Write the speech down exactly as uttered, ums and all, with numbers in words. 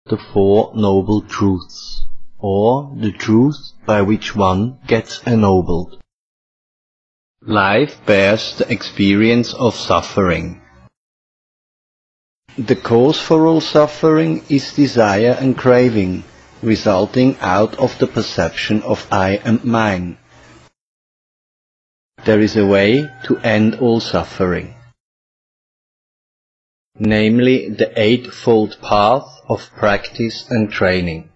the Four Noble Truths, or the truth by which one gets ennobled. Life bears the experience of suffering. The cause for all suffering is desire and craving, resulting out of the perception of I and mine. There is a way to end all suffering, namely the Eightfold Path of practice and training.